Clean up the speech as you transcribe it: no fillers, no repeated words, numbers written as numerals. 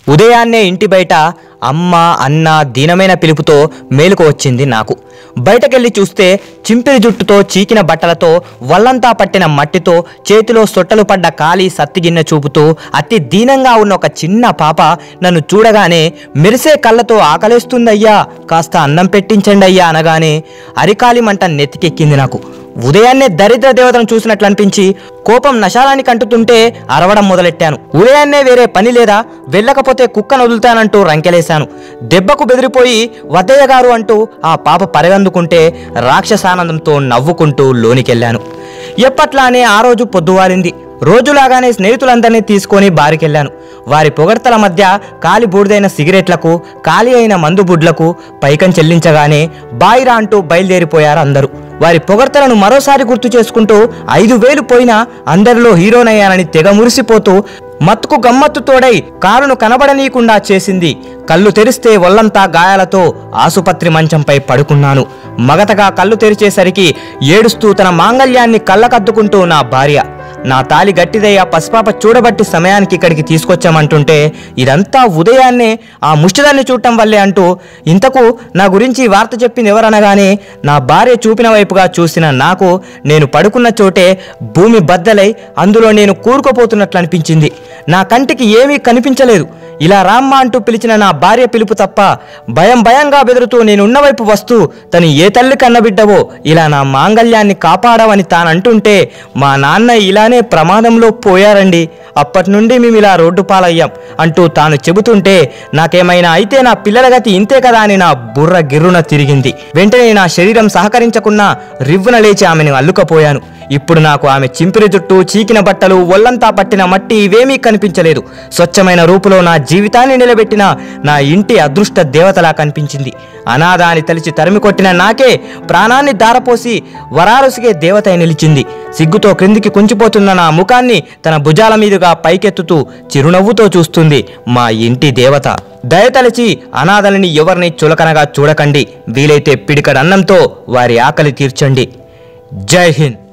ఉదయాన్నే ఇంటి బయట అమ్మ అన్న దీనమైన పిలుపుతో మేలుకు వచ్చింది నాకు. బయటకెళ్ళి చూస్తే చింపిరి జుట్టుతో చీకిన బట్టలతో వల్లంతా పట్టిన మట్టితో చేతిలో సొట్టలు పడ్డ ఖాళీ సత్తిగిన్నె చూపుతూ అతి దీనంగా ఉన్న ఒక చిన్న పాప నన్ను చూడగానే మెరిసే కళ్ళతో ఆకలేస్తుందయ్యా, కాస్త అన్నం పెట్టించండి అయ్యా అనగానే అరికాలి మంట నెత్తికెక్కింది నాకు. ఉదయాన్నే దరిద్ర దేవతను చూసినట్లు అనిపించి కోపం నశాలానికి అంటుతుంటే అరవడం మొదలెట్టాను. ఉదయాన్నే వేరే పని లేదా, వెళ్ళకపోతే కుక్కను వదులుతానంటూ రంకెలేశాను. దెబ్బకు బెదిరిపోయి వద్దయ్య గారు అంటూ ఆ పాప పరిగెందుకుంటే రాక్షసానందంతో నవ్వుకుంటూ లోనికెళ్ళాను. ఎప్పట్లానే ఆ రోజు పొద్దువారింది. రోజులాగానే స్నేహితులందరినీ తీసుకొని బారికెళ్ళాను. వారి పొగడ్తల మధ్య కాలి బూడిదైన సిగరెట్లకు ఖాళీ అయిన మందు బుడ్లకు పైకం చెల్లించగానే బాయిరా అంటూ బయలుదేరిపోయారు అందరూ. వారి పొగడ్తలను మరోసారి గుర్తు చేసుకుంటూ 5,000 పోయినా అందరిలో హీరోనయ్యానని తెగ మురిసిపోతూ మత్తుకు గమ్మత్తు తోడై కారును కనబడనీయకుండా చేసింది. కళ్ళు తెరిస్తే ఒళ్లంతా గాయాలతో ఆసుపత్రి మంచంపై పడుకున్నాను. మగతగా కళ్ళు తెరిచేసరికి ఏడుస్తూ తన మాంగళ్యాన్ని కళ్ళకద్దుకుంటూ నా భార్య, నా తాలి గట్టిదయ్యా పసిపాప చూడబట్టి సమయానికి ఇక్కడికి తీసుకొచ్చామంటుంటే ఇదంతా ఉదయాన్నే ఆ ముష్టిదాన్ని చూడటం వల్లే అంటూ ఇంతకు నా గురించి వార్త చెప్పింది ఎవరనగానే నా భార్య చూపిన వైపుగా చూసిన నాకు నేను పడుకున్న చోటే భూమి బద్దలై అందులో నేను కూరుకుపోతున్నట్లు అనిపించింది. నా కంటికి ఏమీ కనిపించలేదు. ఇలా రామ్మ అంటూ పిలిచిన నా భార్య పిలుపు తప్ప భయంగా బెదురుతూ నేనున్న వైపు వస్తూ తను ఏ తల్లి కన్నబిడ్డవో ఇలా నా మాంగళ్యాన్ని కాపాడవని తానంటుంటే మా నాన్న ఇలానే ప్రమాదంలో పోయారండి, అప్పటి నుండి మేము ఇలా రోడ్డు పాలయ్యాం అంటూ తాను చెబుతుంటే నాకేమైనా అయితే నా పిల్లల గతి ఇంతే కదా అని నా బుర్ర గిర్రున తిరిగింది. వెంటనే నా శరీరం సహకరించకున్నా రివ్వున లేచి ఆమెను అల్లుకపోయాను. ఇప్పుడు నాకు ఆమె చింపిరి జుట్టు, చీకిన బట్టలు, ఒళ్లంతా పట్టిన మట్టి ఇవేమీ కనిపించలేదు. స్వచ్ఛమైన రూపులో నా జీవితాన్ని నిలబెట్టిన నా ఇంటి అదృష్ట దేవతలా కనిపించింది. అనాథ అని తలిచి తరిమి కొట్టిన నాకే ప్రాణాన్ని దారపోసి వరారుసిగే దేవత నిలిచింది. సిగ్గుతో క్రిందికి కుంచిపోతున్న నా ముఖాన్ని తన భుజాల మీదుగా పైకెత్తుతూ చిరునవ్వుతో చూస్తుంది మా ఇంటి దేవత. దయతలిచి అనాథలని ఎవరిని చులకనగా చూడకండి. వీలైతే పిడికడన్నంతో వారి ఆకలి తీర్చండి. జై హింద్.